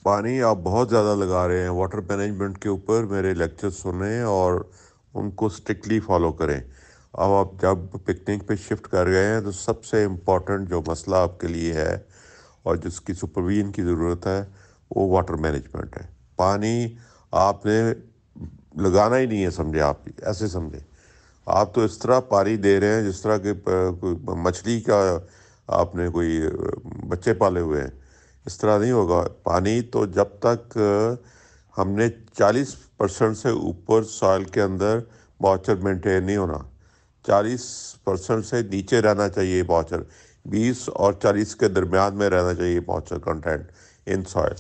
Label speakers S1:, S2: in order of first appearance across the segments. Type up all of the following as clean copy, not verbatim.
S1: پانی آپ بہت زیادہ لگا رہے ہیں، واٹر مینجمنٹ کے اوپر میرے لیکچر سنیں اور ان کو اسٹرکٹلی فالو کریں۔ اب آپ جب پکنک پہ شفٹ کر گئے ہیں تو سب سے امپورٹنٹ جو مسئلہ آپ کے لیے ہے اور جس کی سپرویژن کی ضرورت ہے وہ واٹر مینجمنٹ ہے۔ پانی آپ نے لگانا ہی نہیں ہے، سمجھے؟ آپ ایسے سمجھے، آپ تو اس طرح پانی دے رہے ہیں جس طرح کہ کوئی مچھلی کا آپ نے کوئی بچے پالے ہوئے ہیں۔ اس طرح نہیں ہوگا۔ پانی تو جب تک ہم نے 40% سے اوپر سوائل کے اندر موئسچر مینٹین نہیں ہونا، 40% سے نیچے رہنا چاہیے موئسچر، 20 اور 40 کے درمیان میں رہنا چاہیے moisture content in soil.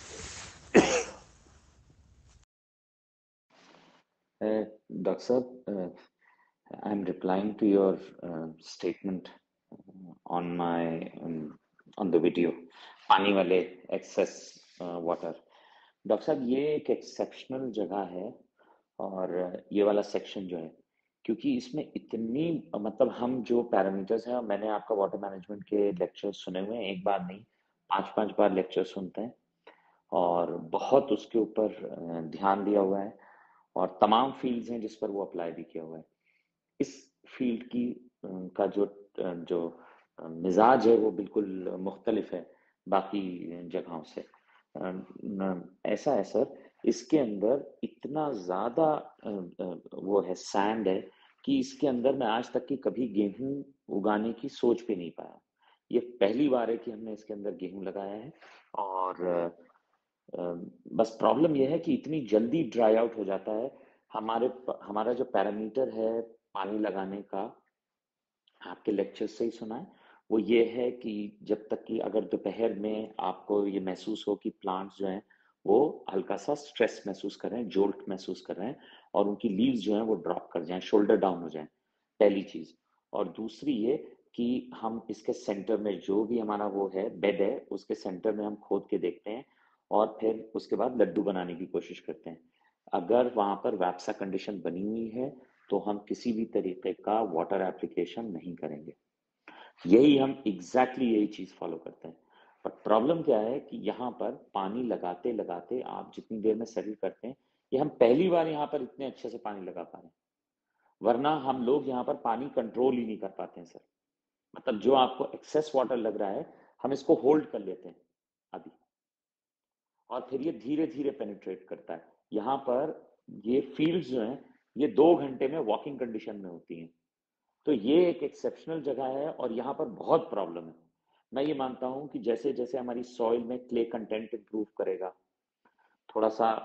S2: Doctor صاحب، I am replying to your statement on my on the video، پانی والے ایکسیس واٹر۔ ڈاکٹر صاحب یہ ایک ایکسیپشنل جگہ ہے، اور یہ والا سیکشن جو ہے، کیونکہ اس میں اتنی مطلب ہم جو پیرامیٹرز ہیں، میں نے آپ کا واٹر مینجمنٹ کے لیکچر سنے ہوئے ہیں، ایک بار نہیں 5 بار لیکچر سنتے ہیں، اور بہت اس کے اوپر دھیان دیا ہوا ہے، اور تمام فیلڈز ہیں جس پر وہ اپلائی بھی کیا ہوا ہے۔ اس فیلڈ کی کا جو مزاج ہے وہ بالکل مختلف ہے باقی جگہوں سے۔ ایسا ہے سر، اس کے اندر اتنا زیادہ وہ ہے، سینڈ ہے، کہ اس کے اندر میں آج تک کی کبھی گیہوں اگانے کی سوچ بھی نہیں پایا۔ یہ پہلی بار ہے کہ ہم نے اس کے اندر گیہوں لگایا ہے، اور بس پرابلم یہ ہے کہ اتنی جلدی ڈرائی آؤٹ ہو جاتا ہے۔ ہمارا جو پیرامیٹر ہے پانی لگانے کا، آپ کے لیکچر سے ہی سنا ہے، وہ یہ ہے کہ جب تک کہ اگر دوپہر میں آپ کو یہ محسوس ہو کہ پلانٹس جو ہیں وہ ہلکا سا سٹریس محسوس کر رہے ہیں، جولٹ محسوس کر رہے ہیں، اور ان کی لیوز جو ہیں وہ ڈراپ کر جائیں، شولڈر ڈاؤن ہو جائیں، پہلی چیز۔ اور دوسری یہ کہ ہم اس کے سینٹر میں جو بھی ہمارا وہ ہے بیڈ ہے، اس کے سینٹر میں ہم کھود کے دیکھتے ہیں، اور پھر اس کے بعد لڈو بنانے کی کوشش کرتے ہیں۔ اگر وہاں پر ویپسا کنڈیشن بنی ہوئی ہے تو ہم کسی بھی طریقے کا واٹر اپلیکیشن نہیں کریں گے۔ یہی ہم ایگزیکٹلی یہی چیز فالو کرتے ہیں۔ پر پرابلم کیا ہے کہ یہاں پر پانی لگاتے لگاتے آپ جتنی دیر میں سیٹل کرتے ہیں، یہ ہم پہلی بار یہاں پر اتنے اچھے سے پانی لگا پا رہے ہیں، ورنہ ہم لوگ یہاں پر پانی کنٹرول ہی نہیں کر پاتے ہیں سر۔ مطلب جو آپ کو ایکسیس واٹر لگ رہا ہے، ہم اس کو ہولڈ کر لیتے ہیں ابھی، اور پھر یہ دھیرے دھیرے پینیٹریٹ کرتا ہے۔ یہاں پر یہ فیلڈز جو ہیں یہ 2 گھنٹے میں واکنگ کنڈیشن میں ہوتی ہیں، تو یہ ایک ایکسیپشنل جگہ ہے، اور یہاں پر بہت پرابلم ہے۔ میں یہ مانتا ہوں کہ جیسے جیسے ہماری سوئل میں کلے کنٹینٹ امپروو کرے گا، تھوڑا سا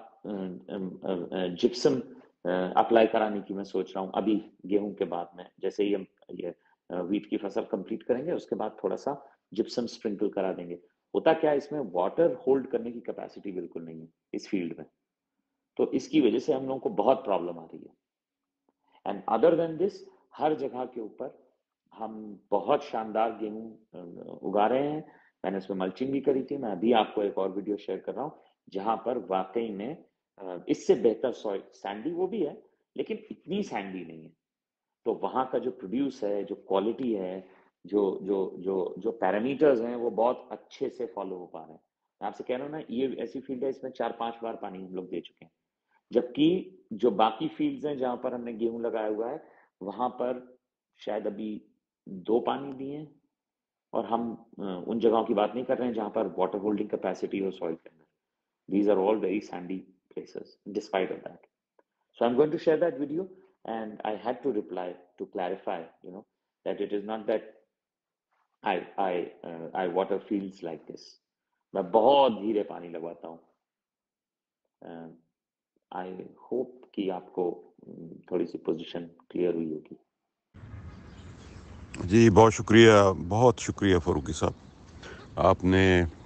S2: جپسم اپلائی کرانے کی میں سوچ رہا ہوں ابھی گیہوں کے بعد میں، جیسے ہی ہم یہ ویٹ کی فصل کمپلیٹ کریں گے، اس کے بعد تھوڑا سا جپسم سپرنکل کرا دیں گے۔ ہوتا کیا ہے، اس میں واٹر ہولڈ کرنے کی کیپیسٹی بالکل نہیں ہے اس فیلڈ میں، تو اس کی وجہ سے ہم لوگوں کو بہت پرابلم آ رہی ہے۔ اینڈ ادر دین دس، ہر جگہ کے اوپر ہم بہت شاندار گیہوں اگا رہے ہیں۔ میں نے اس میں ملچنگ بھی کری تھی، میں ابھی آپ کو ایک اور ویڈیو شیئر کر رہا ہوں جہاں پر واقعی میں اس سے بہتر سوئل، سینڈی وہ بھی ہے لیکن اتنی سینڈی نہیں ہے، تو وہاں کا جو پروڈیوس ہے، جو کوالٹی ہے، جو جو جو جو پیرامیٹرز ہیں، وہ بہت اچھے سے فالو ہو پا رہے ہیں۔ میں آپ سے کہہ رہا ہوں نا، یہ ایسی فیلڈ ہے اس میں 4-5 بار پانی ہم لوگ دے چکے ہیں، جبکہ جو باقی فیلڈز ہیں جہاں پر ہم نے گیہوں لگایا ہوا ہے، وہاں پر شاید ابھی 2 پانی دیے ہیں، اور ہم ان جگہوں کی بات نہیں کر رہے ہیں جہاں پر واٹر ہولڈنگ کیپیسٹی ہو سوئل کے اندر۔ These are all very sandy places despite of that. So I'm going to share that video, and I had to reply to clarify, that it is not that I water fields like this. میں بہت دھیرے پانی لگواتا ہوں۔ I hope کہ آپ کو تھوڑی سی position clear ہوئی ہوگی۔
S1: جی بہت شکریہ، بہت شکریہ فاروقی صاحب، آپ نے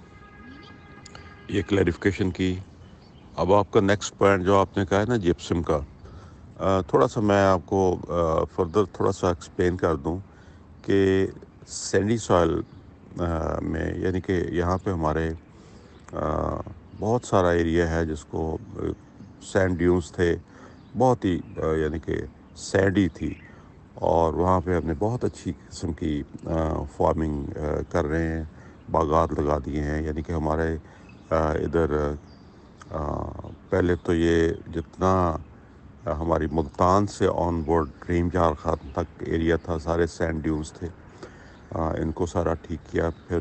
S1: یہ کلیریفیکیشن کی۔ اب آپ کا نیکسٹ پوائنٹ جو آپ نے کہا ہے نا جپسم کا، تھوڑا سا میں آپ کو فردر تھوڑا سا ایکسپلین کر دوں کہ سینڈی سوائل میں، یعنی کہ یہاں پہ ہمارے بہت سارا ایریا ہے جس کو سینڈ ڈیونز تھے، بہت ہی یعنی کہ سینڈی تھی، اور وہاں پہ ہم نے بہت اچھی قسم کی فارمنگ کر رہے ہیں، باغات لگا دیے ہیں، یعنی کہ ہمارے ادھر پہلے تو یہ جتنا ہماری ملتان سے آن بورڈ ریم جار خان تک ایریا تھا سارے سینڈ ڈیونز تھے، ان کو سارا ٹھیک کیا. پھر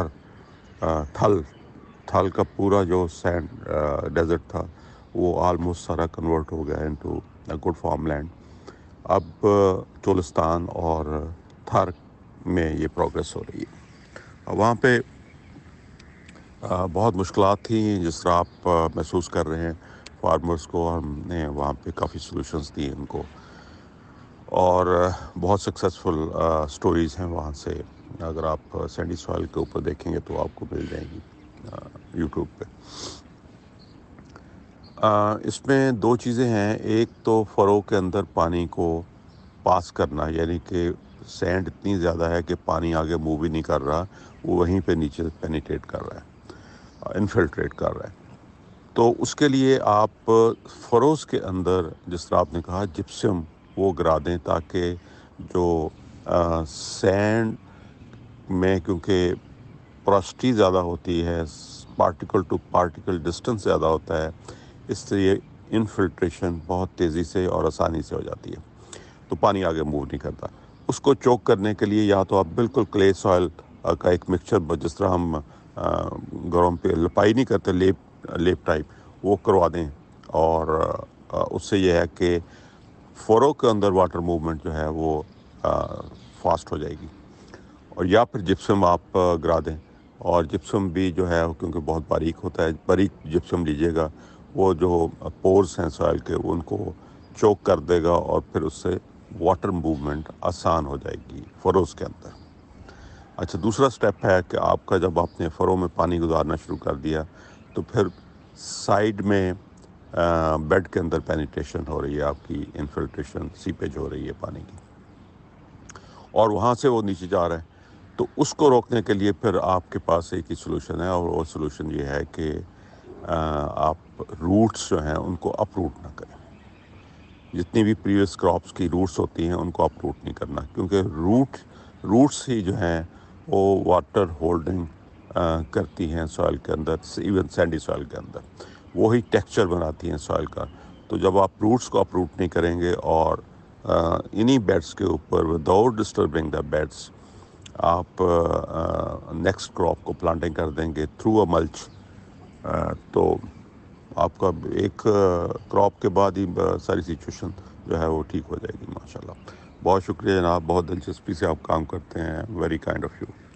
S1: تھل کا پورا جو سینڈ ڈیزرٹ تھا وہ آلموسٹ سارا کنورٹ ہو گیا انٹو گڈ فارم لینڈ. اب چولستان اور تھر میں یہ پروگرس ہو رہی ہے. وہاں پہ بہت مشکلات تھیں جس طرح آپ محسوس کر رہے ہیں فارمرز کو. ہم نے وہاں پہ کافی سلوشنز دی ان کو، اور بہت سکسیزفل سٹوریز ہیں وہاں سے. اگر آپ سینڈی سوائل کے اوپر دیکھیں گے تو آپ کو مل جائیں گی یوٹیوب پہ. اس میں دو چیزیں ہیں. ایک تو فرو کے اندر پانی کو پاس کرنا، یعنی کہ سینڈ اتنی زیادہ ہے کہ پانی آگے موو بھی نہیں کر رہا، وہ وہیں پہ نیچے پینیٹریٹ کر رہا ہے، انفلٹریٹ کر رہا ہے. تو اس کے لیے آپ فروز کے اندر جس طرح آپ نے کہا جپسم وہ گرا دیں، تاکہ جو سینڈ میں کیونکہ پوراسٹی زیادہ ہوتی ہے، پارٹیکل ٹو پارٹیکل ڈسٹنس زیادہ ہوتا ہے، اس سے یہ انفلٹریشن بہت تیزی سے اور آسانی سے ہو جاتی ہے، تو پانی آگے موو نہیں کرتا. اس کو چوک کرنے کے لیے یا تو آپ بالکل کلے سوائل کا ایک مکسچر، جس طرح ہم گھروں پہ لپائی نہیں کرتے لیپ ٹائپ، وہ کروا دیں، اور اس سے یہ ہے کہ فورو کے اندر واٹر موومنٹ جو ہے وہ فاسٹ ہو جائے گی. اور یا پھر جپسم آپ گرا دیں، اور جپسم بھی جو ہے کیونکہ بہت باریک ہوتا ہے، باریک جپسم لیجیے گا، وہ جو پورز ہیں سوائل کے ان کو چوک کر دے گا، اور پھر اس سے واٹر موومنٹ آسان ہو جائے گی فروز کے اندر. اچھا، دوسرا سٹیپ ہے کہ آپ کا جب آپ نے فرو میں پانی گزارنا شروع کر دیا تو پھر سائیڈ میں بیڈ کے اندر پینیٹریشن ہو رہی ہے، آپ کی انفلٹریشن سیپیج ہو رہی ہے پانی کی، اور وہاں سے وہ نیچے جا رہا ہے. تو اس کو روکنے کے لیے پھر آپ کے پاس ایک ہی سلوشن ہے، اور وہ سلوشن یہ ہے کہ آپ روٹس جو ہیں ان کو اپروٹ نہ کریں. جتنی بھی پریویس کراپس کی روٹس ہوتی ہیں ان کو اپروٹ نہیں کرنا، کیونکہ روٹس ہی جو ہیں وہ واٹر ہولڈنگ کرتی ہیں سوائل کے اندر، ایون سینڈی سوائل کے اندر وہی ٹیکسچر بناتی ہیں سوائل کا. تو جب آپ روٹس کو اپروٹ نہیں کریں گے اور انہی بیڈس کے اوپر وداؤٹ ڈسٹربنگ دا بیڈس آپ نیکسٹ کراپ کو پلانٹنگ کر دیں گے تھرو اے ملچ، تو آپ کا ایک کراپ کے بعد ہی ساری سچویشن جو ہے وہ ٹھیک ہو جائے گی. ماشاءاللہ، بہت شکریہ جناب، بہت دلچسپی سے آپ کام کرتے ہیں. Very kind of you.